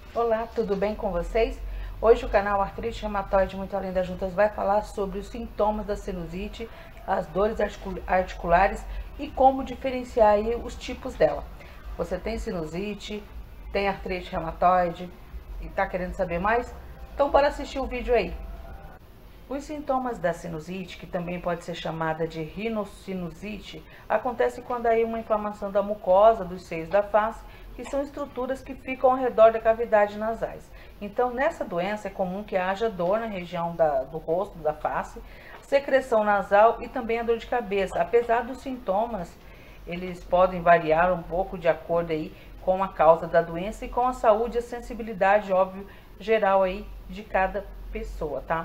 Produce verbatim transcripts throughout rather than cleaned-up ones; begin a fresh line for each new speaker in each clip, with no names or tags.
Olá, tudo bem com vocês? Hoje o canal Artrite Reumatoide Muito Além das Juntas vai falar sobre os sintomas da sinusite, as dores articulares e como diferenciar aí os tipos dela. Você tem sinusite, tem artrite reumatoide e está querendo saber mais? Então bora assistir o vídeo aí. Os sintomas da sinusite, que também pode ser chamada de rinocinusite, acontece quando há uma inflamação da mucosa dos seios da face, que são estruturas que ficam ao redor da cavidade nasais. Então, nessa doença é comum que haja dor na região da, do rosto, da face, secreção nasal e também a dor de cabeça. Apesar dos sintomas, eles podem variar um pouco de acordo aí com a causa da doença e com a saúde e a sensibilidade, óbvio, geral aí de cada pessoa, tá?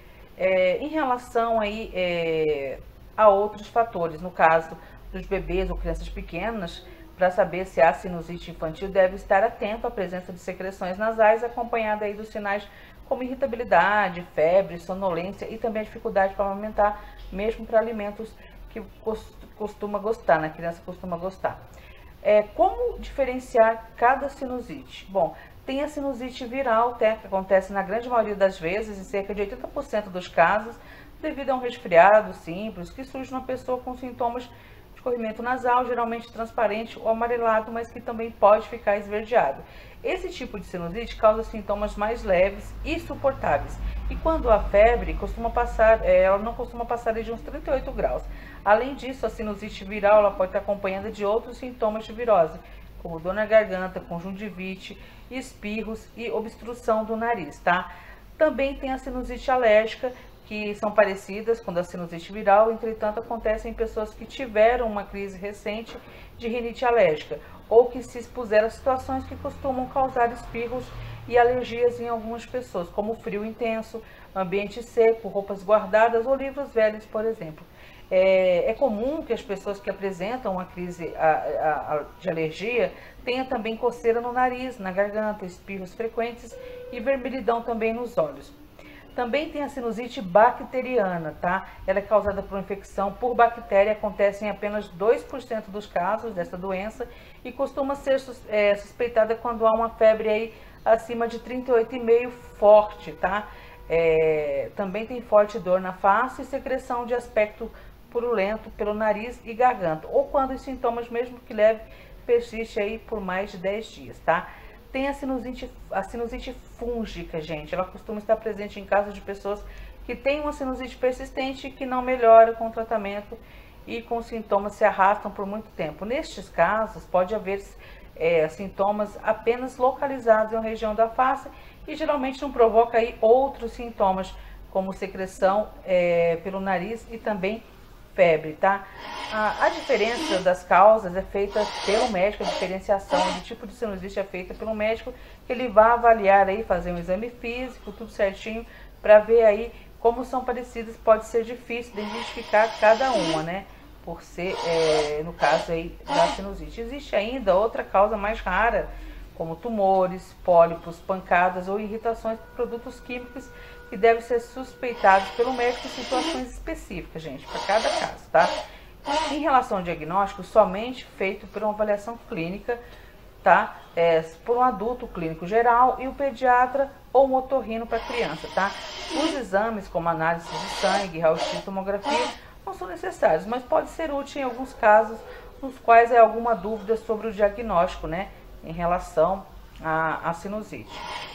É, em relação aí é, a outros fatores, no caso dos bebês ou crianças pequenas, para saber se há sinusite infantil, deve estar atento à presença de secreções nasais, acompanhada aí dos sinais como irritabilidade, febre, sonolência e também a dificuldade para amamentar, mesmo para alimentos que costuma gostar, né? A criança costuma gostar. É, como diferenciar cada sinusite? Bom, tem a sinusite viral, né, que acontece na grande maioria das vezes, em cerca de oitenta por cento dos casos, devido a um resfriado simples, que surge numa pessoa com sintomas de escorrimento nasal, geralmente transparente ou amarelado, mas que também pode ficar esverdeado. Esse tipo de sinusite causa sintomas mais leves e suportáveis. E quando há febre, costuma passar, ela não costuma passar de uns trinta e oito graus. Além disso, a sinusite viral ela pode estar acompanhada de outros sintomas de virose, como dor na garganta, conjuntivite, espirros e obstrução do nariz, tá? Também tem a sinusite alérgica, que são parecidas com a sinusite viral, entretanto acontecem em pessoas que tiveram uma crise recente de rinite alérgica ou que se expuseram a situações que costumam causar espirros e alergias em algumas pessoas, como frio intenso, ambiente seco, roupas guardadas ou livros velhos, por exemplo. É, é comum que as pessoas que apresentam uma crise a, a, a, de alergia tenham também coceira no nariz, na garganta, espirros frequentes e vermelhidão também nos olhos. Também tem a sinusite bacteriana, tá? Ela é causada por infecção por bactéria, acontece em apenas dois por cento dos casos dessa doença e costuma ser é, suspeitada quando há uma febre aí acima de trinta e oito vírgula cinco forte, tá? É, também tem forte dor na face e secreção de aspecto purulento pelo nariz e garganta, ou quando os sintomas, mesmo que leve, persiste aí por mais de dez dias, tá? Tem a sinusite, a sinusite fúngica, gente, ela costuma estar presente em casos de pessoas que têm uma sinusite persistente que não melhora com o tratamento e com sintomas se arrastam por muito tempo. Nestes casos, pode haver é, sintomas apenas localizados em uma região da face e geralmente não provoca aí outros sintomas, como secreção é, pelo nariz e também febre, tá? A, a diferença das causas é feita pelo médico, a diferenciação do tipo de sinusite é feita pelo médico, que ele vai avaliar aí, fazer um exame físico, tudo certinho, para ver aí como são parecidas. Pode ser difícil de identificar cada uma, né? Por ser, é, no caso aí, da sinusite. Existe ainda outra causa mais rara, como tumores, pólipos, pancadas ou irritações por produtos químicos que devem ser suspeitados pelo médico em situações específicas, gente, para cada caso, tá? Em relação ao diagnóstico, somente feito por uma avaliação clínica, tá? É, por um adulto clínico geral e o pediatra ou um otorrino para criança, tá? Os exames, como análise de sangue, raio-x e tomografia, não são necessários, mas pode ser útil em alguns casos nos quais há alguma dúvida sobre o diagnóstico, né? Em relação à, à sinusite.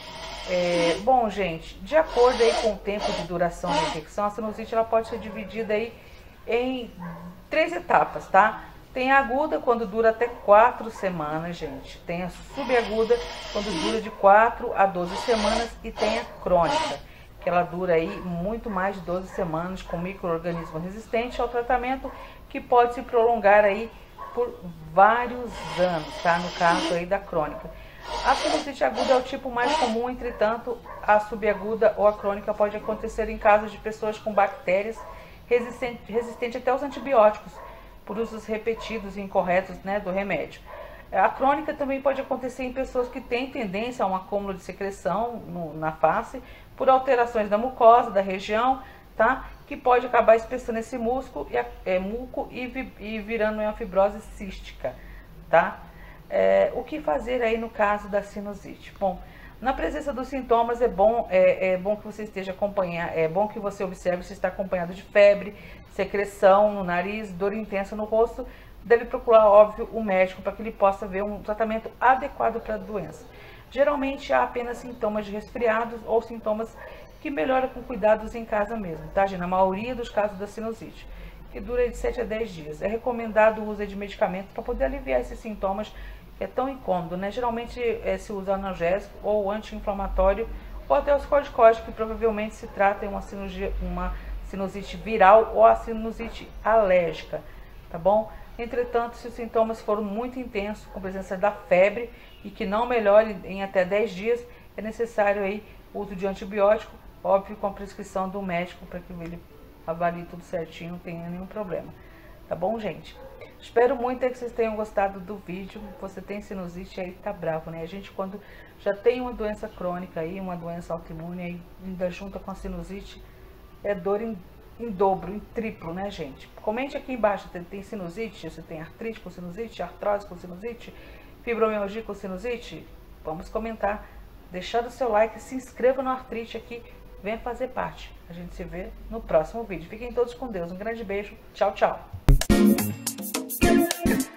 É, bom, gente, de acordo aí com o tempo de duração da infecção, a sinusite ela pode ser dividida aí em três etapas, tá? Tem a aguda, quando dura até quatro semanas, gente. Tem a subaguda, quando dura de quatro a doze semanas. E tem a crônica, que ela dura aí muito mais de doze semanas, com micro-organismo resistente ao tratamento, que pode se prolongar aí por vários anos, tá? No caso aí da crônica. A sinusite aguda é o tipo mais comum, entretanto, a subaguda ou a crônica pode acontecer em casos de pessoas com bactérias resistentes resistente até aos antibióticos, por usos repetidos e incorretos, né, do remédio. A crônica também pode acontecer em pessoas que têm tendência a um acúmulo de secreção no, na face, por alterações da mucosa da região, tá? Que pode acabar espessando esse músculo, é, muco e, vi, e virando uma fibrose cística, tá? É, o que fazer aí no caso da sinusite? Bom, Na presença dos sintomas, é bom, é, é bom que você esteja acompanhando, é bom que você observe se está acompanhado de febre, secreção no nariz, dor intensa no rosto. Deve procurar, óbvio, o médico para que ele possa ver um tratamento adequado para a doença. Geralmente há apenas sintomas de resfriados ou sintomas que melhoram com cuidados em casa mesmo, tá, gente? Na maioria dos casos da sinusite, que dura de sete a dez dias. É recomendado o uso de medicamentos para poder aliviar esses sintomas, que é tão incômodo, né? Geralmente é, se usa analgésico ou anti-inflamatório, ou até os corticóides, que provavelmente se trata de uma, uma sinusite viral ou a sinusite alérgica, tá bom? Entretanto, se os sintomas forem muito intensos, com presença da febre e que não melhore em até dez dias, é necessário aí o uso de antibiótico, óbvio, com a prescrição do médico, para que ele avalie tudo certinho, não tenha nenhum problema. Tá bom, gente? Espero muito que vocês tenham gostado do vídeo. Você tem sinusite aí, tá bravo, né? A gente, quando já tem uma doença crônica aí, uma doença autoimune, aí, ainda junta com a sinusite, é dor em, em dobro, em triplo, né, gente? Comente aqui embaixo, você tem sinusite, você tem artrite com sinusite, artrose com sinusite, fibromialgia com sinusite? Vamos comentar, deixar o seu like, se inscreva no Artrite aqui, venha fazer parte. A gente se vê no próximo vídeo. Fiquem todos com Deus, um grande beijo, tchau, tchau.